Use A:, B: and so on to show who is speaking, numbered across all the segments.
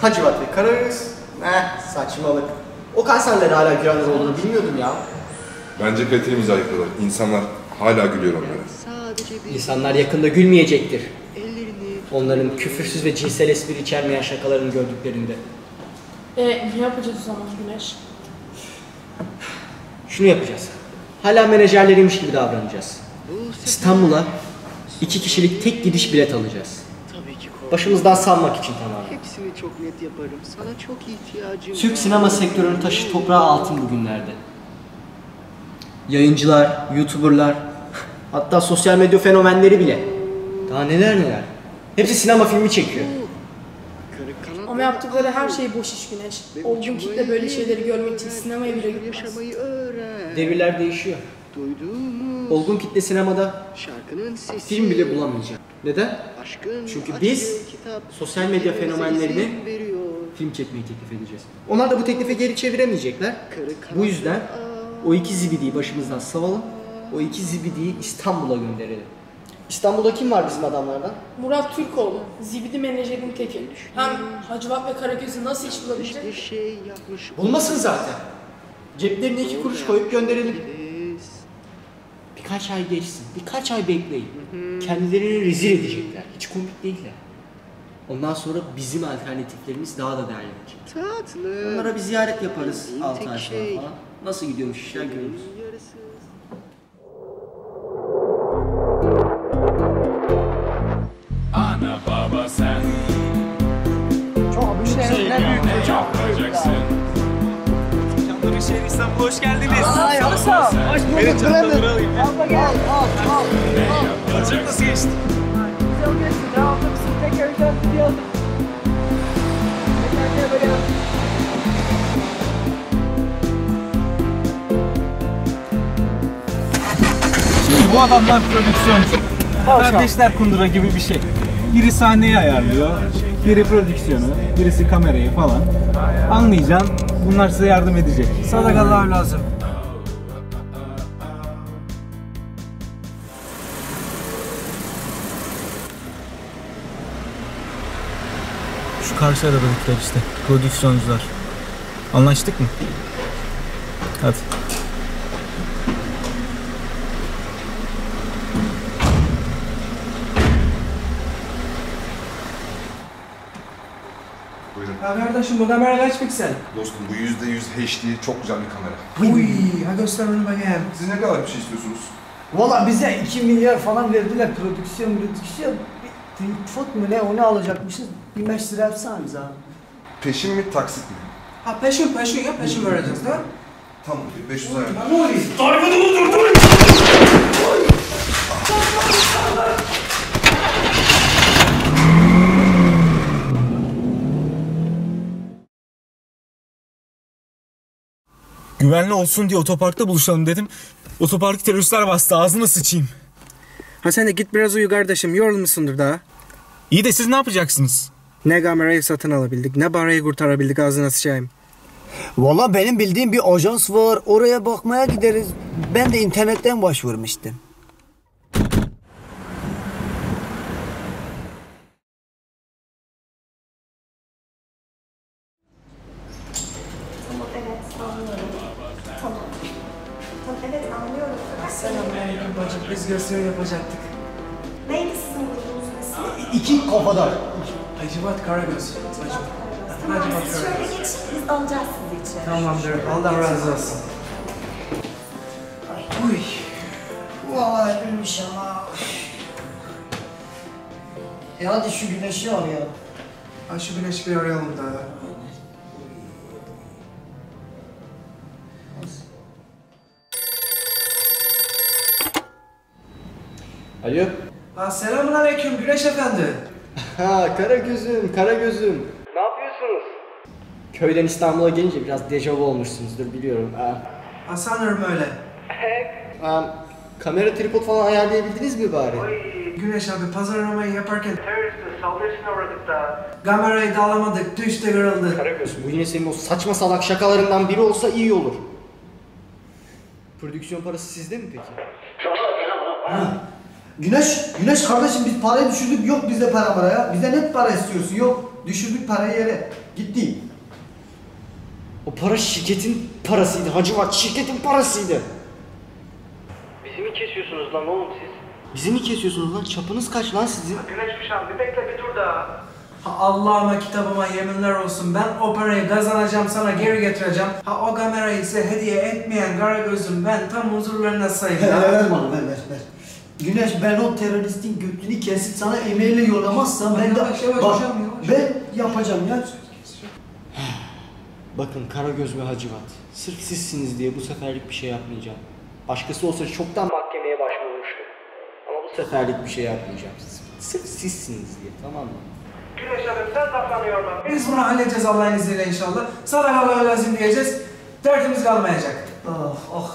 A: Hacivat ve Karagöz. Saçmalık. O kanserlere hala gülenler olduğunu bilmiyordum ya.
B: Bence kaliteli mizah yapıyorlar. İnsanlar hala gülüyor onlara.
A: İnsanlar yakında gülmeyecektir. Onların küfürsüz ve cinsel espri içermeyen şakalarını gördüklerinde.
C: Ne yapacağız o zaman Güneş?
A: Şunu yapacağız. Hala menajerleriymiş gibi davranacağız. İstanbul'a 2 kişilik tek gidiş bilet alacağız. Başımızdan salmak için tamamen.
D: Hepsini çok net yaparım. Sana çok ihtiyacım var.
A: Türk sinema sektörünün taşı toprağı altın bugünlerde. Yayıncılar, YouTuber'lar, hatta sosyal medya fenomenleri bile. Daha neler neler. Hepsi sinema filmi çekiyor.
C: Ama yaptıkları her şey boş iş Güneş. Olgun kitle böyle şeyleri görmek için sinemaya bile gitmez.
A: Devirler değişiyor. Olgun kitle sinemada film bile bulamayacak. Neden? Çünkü biz sosyal medya fenomenlerine film çekmeyi teklif edeceğiz. Onlar da bu teklife geri çeviremeyecekler. Bu yüzden o 2 zibidiyi başımızdan savalım. O 2 zibidiyi İstanbul'a gönderelim. İstanbul'da kim var bizim adamlardan?
C: Murat Türkoğlu, zibidi menajerin teki. Hem Hacivat ve Karagöz'ü nasıl iş bulabilecek?
A: Bulmasın zaten. Ceplerine 2 kuruş koyup gönderelim. Birkaç ay geçsin, birkaç ay bekleyin. Kendilerini rezil edecekler. Hiç komik değiller. Ondan sonra bizim alternatiflerimiz daha da değerlenecek.
D: Tatlı.
A: Onlara bir ziyaret yaparız 6 ay sonra falan. Nasıl gidiyormuş işler görürüz.
E: Ana baba sen
F: Çok bir şey ne büyük
E: ne yapacaksın?
F: Canları şehir İstanbul'a hoş geldiniz.
E: Ay
F: Hoş bulduk.
E: Benim çantaları alayım.
F: Al gel. Al.
E: Ne
F: Nasıl
E: yapacaksın?
F: geçti?
G: Güzel geçti. Devamlı bizim tekerden gidiyorduk. Tekerden böyle
F: Şimdi bu adamlar prodüksiyoncu. Kardeşler kundura gibi bir şey. Biri sahneyi ayarlıyor, biri prodüksiyonu, birisi kamerayı falan. Anlayacaksın, bunlar size yardım edecek. Sadakallah lazım. Şu karşı arabadakiler işte, prodüksiyoncular. Anlaştık mı? Hadi.
B: Buyurun.
H: Ya kardeşim bu kamera kaç piksel?
B: Dostum bu %100 HD çok güzel bir kamera.
H: Uy, ha göster onu bakayım.
B: Siz ne kadar bir şey istiyorsunuz?
G: Valla bize 2 milyar falan verdiler prodüksiyon. Bir foot mu ne onu alacakmışız. 25 lira yapsanız abi.
B: Peşin mi taksit mi?
H: Ha peşin ya peşin vereceğiz değil mi?
B: Tamam 500 ayar.
H: Ne oluyor?
F: Güvenli olsun diye otoparkta buluşalım dedim. Otoparkı teröristler bastı, ağzına sıçayım.
H: Ha sen de git biraz uyu kardeşim, yorulmuşsundur daha.
F: İyi de siz ne yapacaksınız?
H: Ne kamerayı satın alabildik, ne parayı kurtarabildik, ağzına sıçayım.
G: Valla benim bildiğim bir ajans var. Oraya bakmaya gideriz. Ben de internetten başvurmuştum.
I: Evet, anlıyorum. Tamam. Tamam, evet anlıyorum.
H: Selamünaleyküm bacım, biz gösteri yapacaktık.
I: Neydi sizin grubunuzun ismi?
A: 2 kafadar.
H: Hacivat Karagöz.
I: Tamam,
H: Hacivat
I: siz şöyle
H: Karagöz.
I: geçin, biz alacağız sizi içeri.
H: Tamamdır, Allah razı olsun. Uy.
G: Valla ölmüş ama. Hadi şu güneşi arayalım.
H: Ha şu güneşi bir arayalım da.
A: Alo.
H: Ha selamünaleyküm Güneş Efendi.
A: Ha Karagöz'üm, Karagöz'üm. Ne yapıyorsunuz? Köyden İstanbul'a gelince biraz dejavu olmuşsunuzdur biliyorum.
H: Ha sanırım öyle.
A: Kamera tripod falan ayarlayabildiniz mi bari?
H: Güneş abi pazarlamayı yaparken terörist saldırısına uğradık da kamerayı da alamadık, düştü kırıldı.
A: Karagöz, bu yine senin o saçma salak şakalarından biri olsa iyi olur. Prodüksiyon parası sizde mi peki?
G: Güneş kardeşim biz parayı düşürdük. Yok bizde para ya. Bizden hep para istiyorsun. Yok. düşürdük parayı yere. Gitti.
A: O para şirketin parasıydı Hacivat, şirketin parasıydı. Bizi mi kesiyorsunuz lan oğlum siz? Bizi mi kesiyorsunuz lan? Çapınız kaç lan sizin?
H: Güneş Uşan bir bekle bir dur daha. Allah'ıma kitabıma yeminler olsun, ben o parayı kazanacağım, sana geri getireceğim. O kamerayı size hediye etmeyen Karagöz'üm, ben tam huzurlarına sayayım.
G: Ver bana, ver. Güneş, ben o teröristin götünü kesip sana e-maille yollamazsam ben de...
H: Yavaş,
G: Bak,
H: yavaş.
G: ben yapacağım ya.
A: Bakın Karagöz ve Hacivat, sırf sizsiniz diye bu seferlik bir şey yapmayacağım. Başkası olsa çoktan mahkemeye başvurmuştu. Ama bu seferlik bir şey yapmayacağım. Sırf sizsiniz diye, tamam mı?
H: Güneş Hanım sen saklanıyor bak. Biz bunu halledeceğiz Allah'ın izniyle inşallah. Sana Allah'a lazım diyeceğiz. Derdimiz kalmayacak.
G: Oh.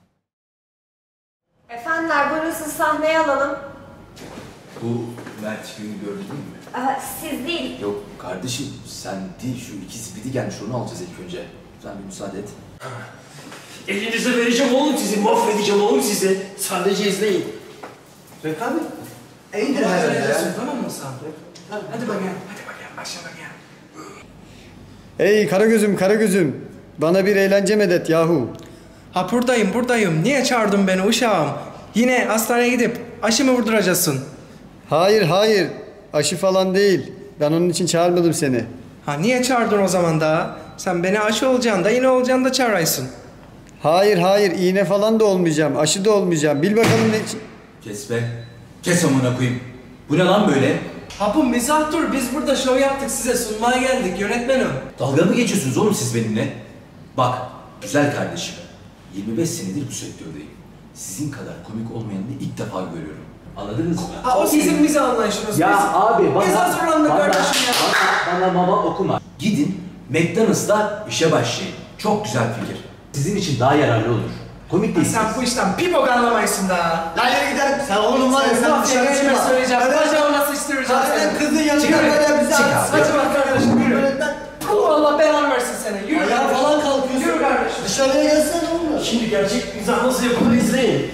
J: Efendiler buyurun siz sahneye alalım.
K: Bu Mert günü gördün mü?
J: Siz değil.
K: Yok kardeşim sen değil, şu iki zibidi gelmiş, onu alacağız ilk önce. Sen bir müsaade et.
A: Elinize vereceğim oğlum sizi, mahvedeceğim oğlum sizi. Sadece izleyin.
G: Rekabet. İyidir herhalde ya.
H: Tamam mı sen? Hadi bakayım, başla bakayım.
G: Hey Karagöz'üm. Bana bir eğlence medet yahu.
H: Ha buradayım. Niye çağırdın beni uşağım? Yine hastaneye gidip aşı mı vurduracaksın?
G: Hayır. Aşı falan değil. Ben onun için çağırmadım seni.
H: Ha niye çağırdın o zaman da? Sen beni aşı olacaksın da iğne olacaksın da çağıraysın.
G: Hayır. İğne falan da olmayacağım. Aşı da olmayacağım. Bil bakalım ne için.
K: Kes be. Kes amına koyayım. Bu ne lan böyle?
H: Ha bu mizah dur, biz burada şov yaptık, size sunmaya geldik yönetmenim.
K: Dalga mı geçiyorsunuz oğlum siz benimle? Bak güzel kardeşim. 25 senedir bu sektördeyim. Sizin kadar komik olmayanını ilk defa görüyorum. Anladınız mı?
H: Ha o sizin mizah anlayışınız.
K: Ya abi bana...
H: Biz hazırlandık kardeşim ya.
K: Bana mama okuma. Gidin McDonald's'ta işe başlayın. Çok güzel fikir. Sizin için daha yararlı olur. Komik değilsiniz.
H: Sen bu işten pipok anlamaysın da.
G: Lan yürü gidelim. Sen oğlum var ya sen dışarı çıkma.
H: Söyleyeceğim. Bacağımı nasıl istireceğim seni?
G: Zaten kızın yanında böyle bize
H: Hadi bak kardeşim yürü. Allah belanı versin seni. Yürü.
G: Ayağa falan kalkıyorsun.
H: Yürü kardeşim.
G: Dışarıya gelsene oğlum.
A: Şimdi gerçek mizah nasıl yapılır izleyin.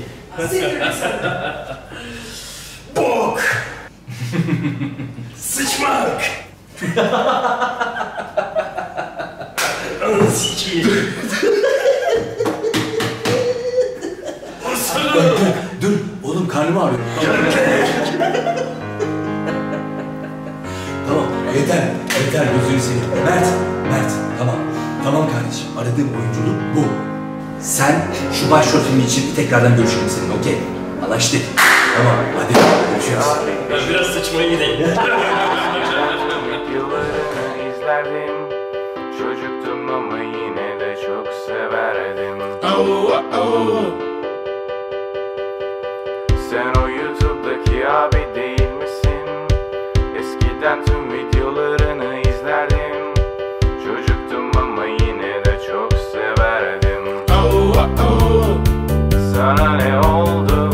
E: Bok! Sıçmak! Anı sikiyim.
K: Dur oğlum, karnım ağrıyor. Tamam yeter gözünü seveyim. Mert tamam kardeşim, aradığım oyunculuk bu. Sen şu başrol filmi için tekrardan görüşelim seninle, okey? Anlaştık. Tamam hadi görüşürüz.
E: Ben biraz sıçmaya gideyim.
L: Yıllarını izlerdim. Çocuktum ama yine de çok severdim. Sen o YouTube'daki abi değil misin? Eskiden tüm videolarını izlerdim. Çocuktum ama yine de çok severdim. Sana ne oldu?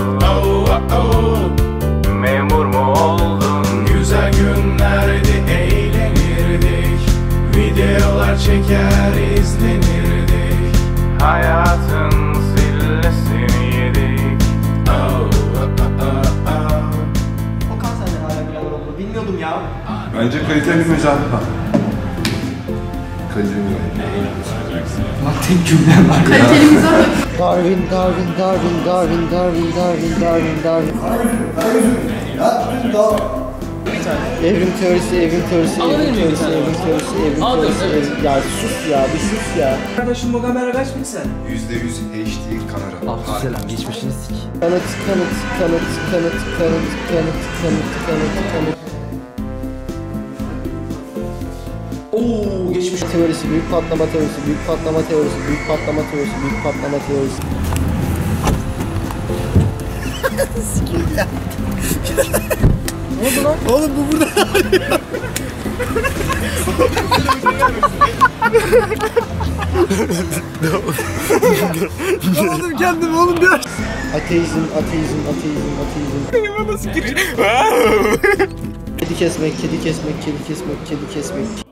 L: Memur mu oldun? Güzel günlerdi, eğlenirdik. Videolar çeker, izlenirdik. Hayatın sillesini yedik.
A: Okan senden hala birader oldu. Bilmiyordum ya.
B: Bence kaliteli mizah. Kaliteli mizah.
A: Bak tek cümlem var.
C: Kaliteli mizah yok.
G: Darwin. Evrim teorisi. Ya sus ya, bir sus ya.
H: Kardeşim bu kamera kaç piksel?
B: %100 HD kamera.
A: Abdüselam geçmişini sik.
G: Kanıt.
A: Oo geçmiş.
G: Teorisi, büyük patlama teorisi. Sikeyim ya. Ne oldu lan? Oğlum bu burada. Ne oldu kendim oğlum biraz. Ateizm. Kedi kesmek.